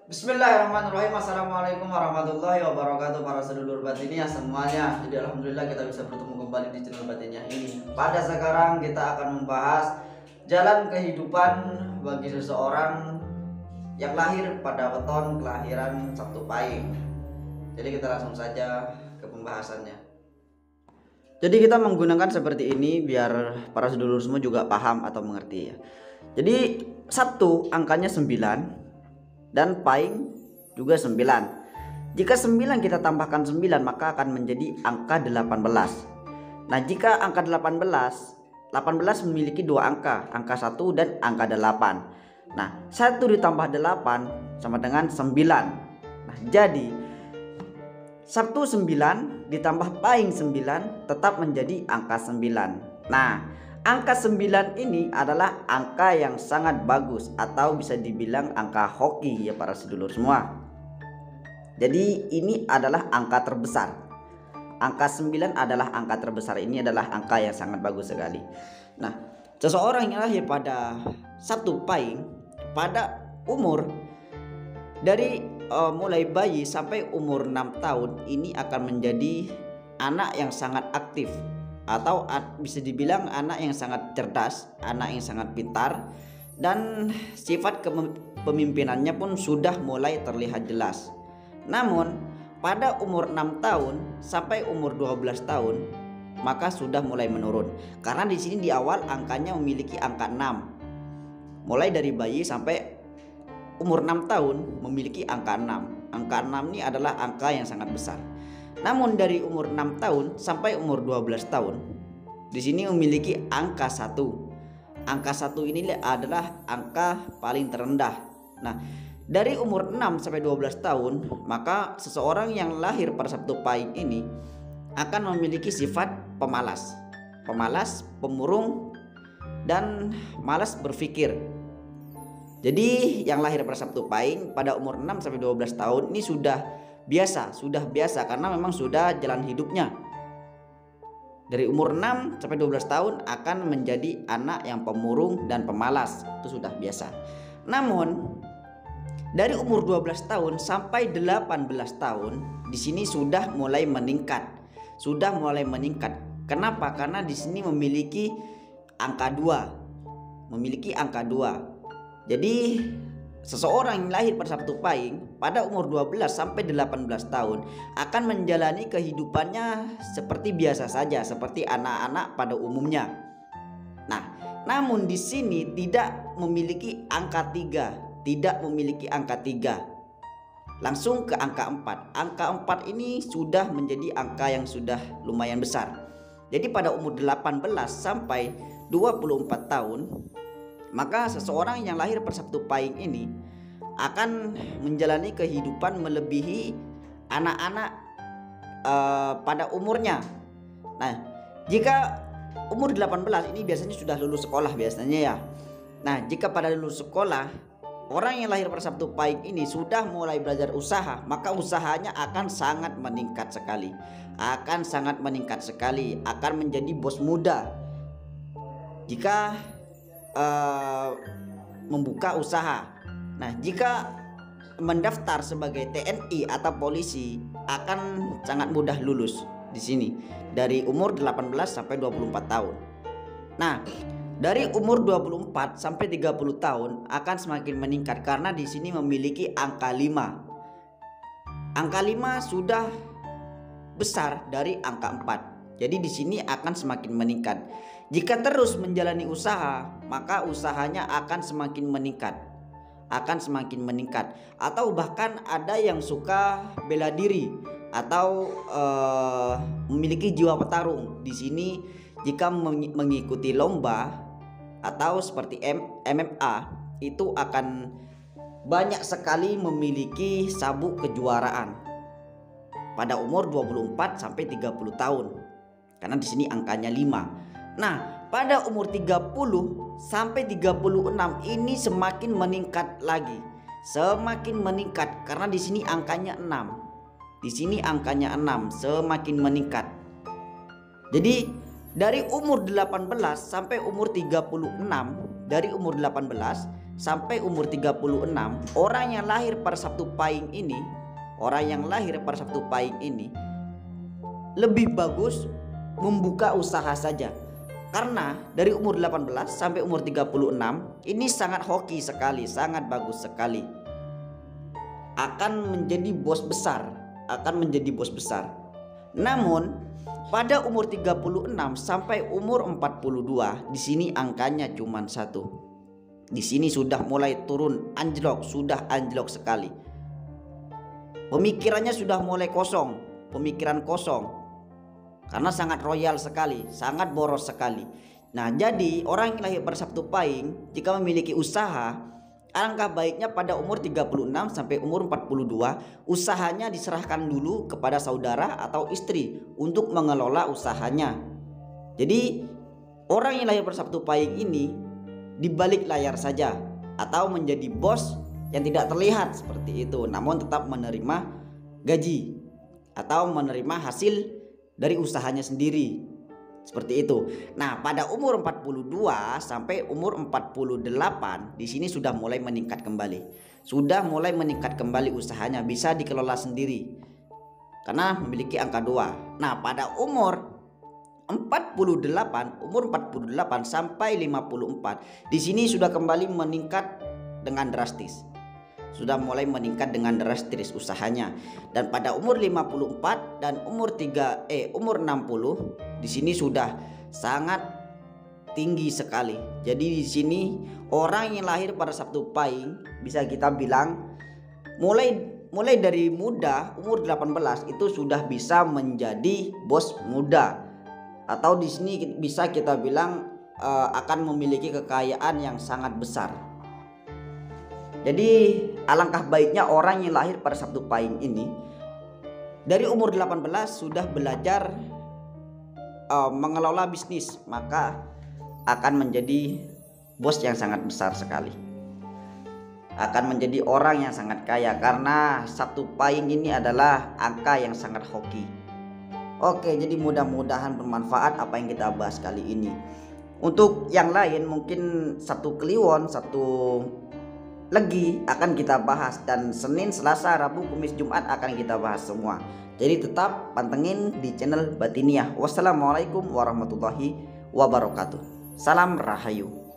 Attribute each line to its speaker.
Speaker 1: Bismillahirrahmanirrahim. Assalamualaikum warahmatullahi wabarakatuh para sedulur batiniah semuanya. Jadi alhamdulillah kita bisa bertemu kembali di channel batiniah ini. Pada sekarang kita akan membahas jalan kehidupan bagi seseorang yang lahir pada weton kelahiran Sabtu Pahing. Jadi kita langsung saja ke pembahasannya. Jadi kita menggunakan seperti ini biar para sedulur semua juga paham atau mengerti ya. Jadi Sabtu angkanya 9 dan Pahing juga 9. Jika 9 kita tambahkan 9 maka akan menjadi angka 18. Nah, jika angka 18 memiliki dua angka 1 dan angka 8. Nah, 1 ditambah 8 sama dengan 9. Nah, jadi Sabtu 9 ditambah Pahing 9 tetap menjadi angka 9. Nah, angka 9 ini adalah angka yang sangat bagus atau bisa dibilang angka hoki ya para sedulur semua. Jadi ini adalah angka terbesar. Angka 9 adalah angka terbesar, ini adalah angka yang sangat bagus sekali. Nah, seseorang yang lahir pada Sabtu Pahing pada umur dari mulai bayi sampai umur 6 tahun ini akan menjadi anak yang sangat aktif atau bisa dibilang anak yang sangat cerdas, anak yang sangat pintar, dan sifat kepemimpinannya pun sudah mulai terlihat jelas. Namun pada umur 6 tahun sampai umur 12 tahun maka sudah mulai menurun. Karena di sini di awal angkanya memiliki angka 6. Mulai dari bayi sampai umur 6 tahun memiliki angka 6. Angka 6 ini adalah angka yang sangat besar. Namun dari umur 6 tahun sampai umur 12 tahun di sini memiliki angka 1. Angka 1 ini adalah angka paling terendah. Nah, dari umur 6 sampai 12 tahun maka seseorang yang lahir pada Sabtu Pahing ini akan memiliki sifat pemalas. Pemalas, pemurung, dan malas berpikir. Jadi yang lahir pada Sabtu Pahing pada umur 6 sampai 12 tahun ini sudah biasa karena memang sudah jalan hidupnya. Dari umur 6 sampai 12 tahun akan menjadi anak yang pemurung dan pemalas, itu sudah biasa. Namun dari umur 12 tahun sampai 18 tahun di sini sudah mulai meningkat. Kenapa? Karena di sini memiliki angka 2. Jadi seseorang yang lahir pada Sabtu Pahing pada umur 12 sampai 18 tahun akan menjalani kehidupannya seperti biasa saja, seperti anak-anak pada umumnya. Nah, namun di sini tidak memiliki angka 3, langsung ke angka 4. Angka 4 ini sudah menjadi angka yang sudah lumayan besar. Jadi pada umur 18 sampai 24 tahun maka seseorang yang lahir pada Sabtu Pahing ini akan menjalani kehidupan melebihi anak-anak pada umurnya. Nah, jika umur 18 ini biasanya sudah lulus sekolah biasanya ya. Nah, jika pada lulus sekolah orang yang lahir pada Sabtu Pahing ini sudah mulai belajar usaha, maka usahanya akan sangat meningkat sekali. Akan menjadi bos muda jika membuka usaha. Nah, jika mendaftar sebagai TNI atau polisi akan sangat mudah lulus di sini dari umur 18 sampai 24 tahun. Nah, dari umur 24 sampai 30 tahun akan semakin meningkat karena di sini memiliki angka 5. Angka 5 sudah besar dari angka 4. Jadi di sini akan semakin meningkat. Jika terus menjalani usaha, maka usahanya akan semakin meningkat. Atau bahkan ada yang suka bela diri atau memiliki jiwa petarung. Di sini jika mengikuti lomba atau seperti MMA itu akan banyak sekali memiliki sabuk kejuaraan pada umur 24 sampai 30 tahun. Karena di sini angkanya 5. Nah, pada umur 30 sampai 36 ini semakin meningkat lagi. Karena di sini angkanya 6. Semakin meningkat. Jadi dari umur 18 sampai umur 36, dari umur 18
Speaker 2: sampai umur 36, orang yang lahir pada Sabtu Pahing ini, lebih bagus membuka usaha saja. Karena dari umur 18 sampai umur 36 ini sangat hoki sekali, sangat bagus sekali. Akan menjadi bos besar. Namun pada umur 36 sampai umur 42, di sini angkanya cuma 1. Di sini sudah mulai turun, anjlok sekali. Pemikirannya sudah mulai kosong, pemikiran kosong. Karena sangat royal sekali, sangat boros sekali. Nah, jadi orang yang lahir pada Sabtu Pahing jika memiliki usaha, alangkah baiknya pada umur 36 sampai umur 42 usahanya diserahkan dulu kepada saudara atau istri untuk mengelola usahanya. Jadi orang yang lahir pada Sabtu Pahing ini di balik layar saja atau menjadi bos yang tidak terlihat seperti itu, namun tetap menerima gaji atau menerima hasil dari usahanya sendiri. Seperti itu. Nah, pada umur 42 sampai umur 48 di sini sudah mulai meningkat kembali. Usahanya, bisa dikelola sendiri. Karena memiliki angka 2. Nah, pada umur 48 sampai 54 di sini sudah kembali meningkat dengan drastis. Usahanya. Dan pada umur 54 dan umur 60 di sini sudah sangat tinggi sekali. Jadi di sini orang yang lahir pada Sabtu Pahing bisa kita bilang mulai dari muda, umur 18 itu sudah bisa menjadi bos muda. Atau di sini bisa kita bilang akan memiliki kekayaan yang sangat besar. Jadi alangkah baiknya orang yang lahir pada Sabtu Pahing ini dari umur 18 sudah belajar mengelola bisnis, maka akan menjadi bos yang sangat besar sekali. Akan menjadi orang yang sangat kaya karena Sabtu Pahing ini adalah angka yang sangat hoki. Oke, jadi mudah-mudahan bermanfaat apa yang kita bahas kali ini. Untuk yang lain mungkin satu Kliwon, satu Legi akan kita bahas, dan Senin, Selasa, Rabu, Kamis, Jumat akan kita bahas semua. Jadi tetap pantengin di channel Batiniah. Wassalamualaikum warahmatullahi wabarakatuh. Salam Rahayu.